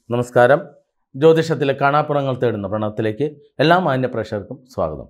നമസ്കാരം. ജ്യോതിഷത്തിലെ കാണാപ്പുറങ്ങൾ തേടുന്ന പ്രണവത്തിലേക്ക് എല്ലാ മാന്യ പ്രേക്ഷകർക്കും സ്വാഗതം.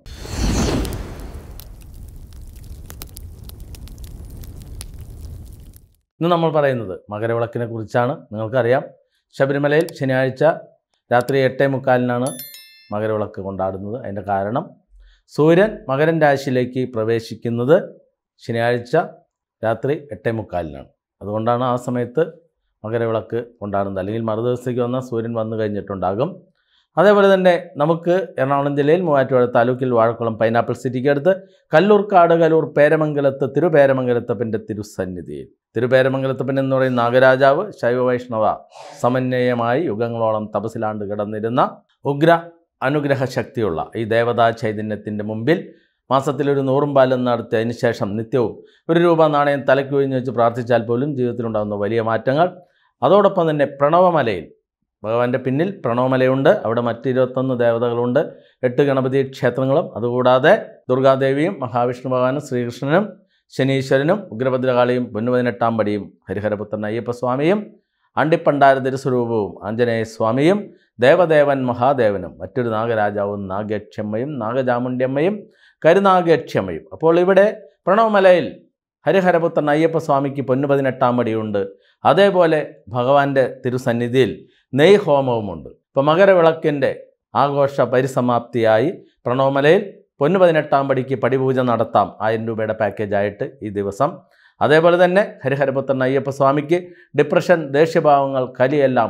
ഇന്ന് നമ്മൾ പറയുന്നത് മകരവിളക്കിനെ കുറിച്ചാണ്. നിങ്ങൾക്കറിയാം, ശബരിമലയിൽ ശനിയാഴ്ച രാത്രി 8:45 മകരവിളക്ക് കൊണ്ടാടുന്നത്. അതിൻ്റെ കാരണം സൂര്യൻ മകരൻ രാശിയിലേക്ക് പ്രവേശിക്കുന്നത് ശനിയാഴ്ച രാത്രി 8:45. അതുകൊണ്ടാണ് ആ സമയത്ത് മകരവിളക്ക് കൊണ്ടാടുന്നത്. അല്ലെങ്കിൽ മറുദിവസത്തേക്ക് വന്നാൽ സൂര്യൻ വന്നു കഴിഞ്ഞിട്ടുണ്ടാകും. അതേപോലെ തന്നെ നമുക്ക് എറണാകുളം ജില്ലയിൽ മൂവാറ്റുപുഴ താലൂക്കിൽ വാഴക്കുളം പൈനാപ്പിൾ സിറ്റിക്ക് അടുത്ത് കല്ലൂർക്കാട് കലൂർ പേരമംഗലത്ത് തിരുപേരമംഗലത്തപ്പൻ്റെ തിരുസന്നിധിയിൽ തിരുപേരമംഗലത്തപ്പൻ എന്ന് പറയുന്ന നാഗരാജാവ് ശൈവ വൈഷ്ണവ സമന്വയമായി യുഗങ്ങളോളം തപസ്സിലാണ്ട് കിടന്നിരുന്ന ഉഗ്ര അനുഗ്രഹ ശക്തിയുള്ള ഈ ദേവതാ ചൈതന്യത്തിൻ്റെ മുമ്പിൽ മാസത്തിലൊരു 100 പാലം നടത്തി അതിനുശേഷം നിത്യവും 1 രൂപ നാണയം തലയ്ക്ക് ഒഴിഞ്ഞ് വെച്ച് പ്രാർത്ഥിച്ചാൽ പോലും ജീവിതത്തിലുണ്ടാകുന്ന വലിയ മാറ്റങ്ങൾ. അതോടൊപ്പം തന്നെ പ്രണവമലയിൽ ഭഗവാന്റെ പിന്നിൽ പ്രണവമലയുണ്ട്. അവിടെ മറ്റ് 21 ദേവതകളുണ്ട്, 8 ഗണപതി ക്ഷേത്രങ്ങളും. അതുകൂടാതെ ദുർഗാദേവിയും മഹാവിഷ്ണു ഭഗവാനും ശ്രീകൃഷ്ണനും ശനീശ്വരനും ഉഗ്രഭദ്രകാളിയും പൊന്നു18-ാം പടിയും ഹരിഹരപുത്രൻ അയ്യപ്പസ്വാമിയും അണ്ടിപ്പണ്ടാര തിരുസ്വരൂപവും ആഞ്ജനേയ സ്വാമിയും ദേവദേവൻ മഹാദേവനും മറ്റൊരു നാഗരാജാവും നാഗക്ഷമ്മയും നാഗചാമുണ്ഡ്യമ്മയും കരുനാഗക്ഷമ്മയും. അപ്പോൾ ഇവിടെ പ്രണവമലയിൽ ഹരിഹരപുത്രൻ അയ്യപ്പസ്വാമിക്ക് പൊന്നു18-ാം പടിയുണ്ട്. അതേപോലെ ഭഗവാന്റെ തിരുസന്നിധിയിൽ നെയ് ഹോമവുമുണ്ട്. ഇപ്പോൾ മകരവിളക്കിൻ്റെ ആഘോഷ പരിസമാപ്തിയായി പ്രണവമലയിൽ പൊന്നു18-ാം പടിക്ക് പടിപൂജ നടത്താം 1000 രൂപയുടെ പാക്കേജായിട്ട് ഈ ദിവസം. അതേപോലെ തന്നെ ഹരിഹരപുത്രൻ അയ്യപ്പസ്വാമിക്ക് ഡിപ്രഷൻ, ദേഷ്യഭാവങ്ങൾ, കലിയെല്ലാം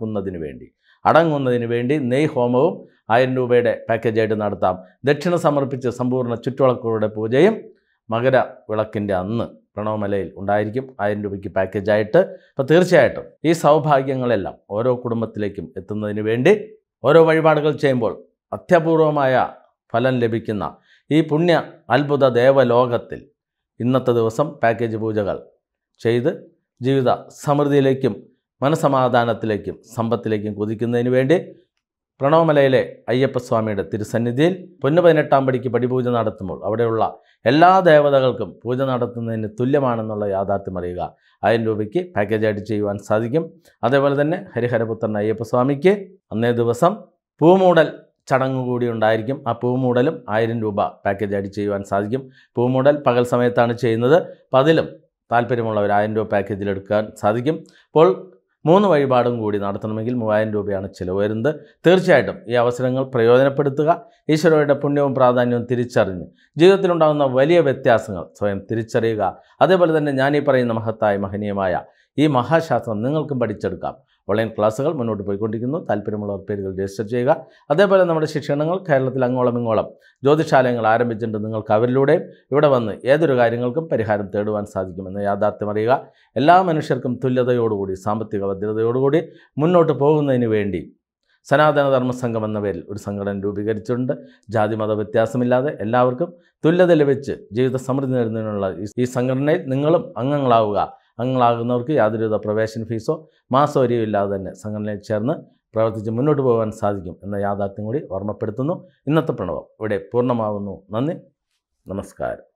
അടങ്ങുന്നതിന് വേണ്ടി നെയ് ഹോമവും 1000 രൂപയുടെ പാക്കേജായിട്ട് നടത്താം. ദക്ഷിണ സമർപ്പിച്ച് സമ്പൂർണ്ണ ചുറ്റുവിളക്കുകളുടെ പൂജയും മകരവിളക്കിൻ്റെ അന്ന് പ്രണവമലയിൽ ഉണ്ടായിരിക്കും 1000 രൂപയ്ക്ക് പാക്കേജായിട്ട്. അപ്പോൾ തീർച്ചയായിട്ടും ഈ സൗഭാഗ്യങ്ങളെല്ലാം ഓരോ കുടുംബത്തിലേക്കും എത്തുന്നതിന് വേണ്ടി ഓരോ വഴിപാടുകൾ ചെയ്യുമ്പോൾ അത്യപൂർവമായ ഫലം ലഭിക്കുന്ന ഈ പുണ്യ അത്ഭുത ദേവലോകത്തിൽ ഇന്നത്തെ ദിവസം പാക്കേജ് പൂജകൾ ചെയ്ത് ജീവിത സമൃദ്ധിയിലേക്കും മനസമാധാനത്തിലേക്കും സമ്പത്തിലേക്കും കുതിക്കുന്നതിന് വേണ്ടി പ്രണവമലയിലെ അയ്യപ്പസ്വാമിയുടെ തിരുസന്നിധിയിൽ പൊന്നു18-ാം പടിക്ക് പടിപൂജ നടത്തുമ്പോൾ അവിടെയുള്ള എല്ലാ ദേവതകൾക്കും പൂജ നടത്തുന്നതിന് തുല്യമാണെന്നുള്ള യാഥാർത്ഥ്യം അറിയുക. 1000 രൂപയ്ക്ക് പാക്കേജായിട്ട് ചെയ്യുവാൻ സാധിക്കും. അതേപോലെ തന്നെ ഹരിഹരപുത്രൻ അയ്യപ്പസ്വാമിക്ക് അന്നേ ദിവസം പൂമൂടൽ ചടങ്ങ് കൂടി ഉണ്ടായിരിക്കും. ആ പൂമൂടലും 1000 രൂപ പാക്കേജായിട്ട് ചെയ്യുവാൻ സാധിക്കും. പൂമൂടൽ പകൽ സമയത്താണ് ചെയ്യുന്നത്. അപ്പോൾ അതിലും താല്പര്യമുള്ളവർ 1000 രൂപ പാക്കേജിലെടുക്കാൻ സാധിക്കും. അപ്പോൾ 3 വഴിപാടും കൂടി നടത്തണമെങ്കിൽ 3000 രൂപയാണ് ചിലവ് വരുന്നത്. തീർച്ചയായിട്ടും ഈ അവസരങ്ങൾ പ്രയോജനപ്പെടുത്തുക. ഈശ്വരയുടെ പുണ്യവും പ്രാധാന്യവും തിരിച്ചറിഞ്ഞ് ജീവിതത്തിലുണ്ടാകുന്ന വലിയ വ്യത്യാസങ്ങൾ സ്വയം തിരിച്ചറിയുക. അതേപോലെ തന്നെ ഞാനീ പറയുന്ന മഹനീയമായ ഈ മഹാശാസ്ത്രം നിങ്ങൾക്കും പഠിച്ചെടുക്കാം. ഓൺലൈൻ ക്ലാസ്സുകൾ മുന്നോട്ട് പോയിക്കൊണ്ടിരിക്കുന്നു. താല്പര്യമുള്ളവർ പേരുകൾ രജിസ്റ്റർ ചെയ്യുക. അതേപോലെ നമ്മുടെ ശിക്ഷണങ്ങൾ കേരളത്തിൽ അങ്ങോളം ഇങ്ങോളം ജ്യോതിശാലയങ്ങൾ ആരംഭിച്ചിട്ടുണ്ട്. നിങ്ങൾക്ക് അവരിലൂടെയും ഇവിടെ വന്ന് ഏതൊരു കാര്യങ്ങൾക്കും പരിഹാരം തേടുവാൻ സാധിക്കുമെന്ന് യാഥാർത്ഥ്യം അറിയുക. എല്ലാ മനുഷ്യർക്കും തുല്യതയോടുകൂടി സാമ്പത്തിക ഭദ്രതയോടുകൂടി മുന്നോട്ട് പോകുന്നതിന് വേണ്ടി സനാതനധർമ്മ സംഘം എന്ന പേരിൽ ഒരു സംഘടന രൂപീകരിച്ചിട്ടുണ്ട്. ജാതിമത വ്യത്യാസമില്ലാതെ എല്ലാവർക്കും തുല്യത ലഭിച്ച് ജീവിത സമൃദ്ധി നേടുന്നതിനുള്ള ഈ സംഘടനയിൽ നിങ്ങളും അംഗങ്ങളാകുന്നവർക്ക് യാതൊരുവിധ പ്രവേശന ഫീസോ മാസവരിയോ ഇല്ലാതെ തന്നെ സംഘടനയിൽ ചേർന്ന് പ്രവർത്തിച്ച് മുന്നോട്ട് പോകാൻ സാധിക്കും എന്ന യാഥാർത്ഥ്യം കൂടി ഓർമ്മപ്പെടുത്തുന്നു. ഇന്നത്തെ പ്രണവം ഇവിടെ പൂർണ്ണമാകുന്നു. നന്ദി, നമസ്കാരം.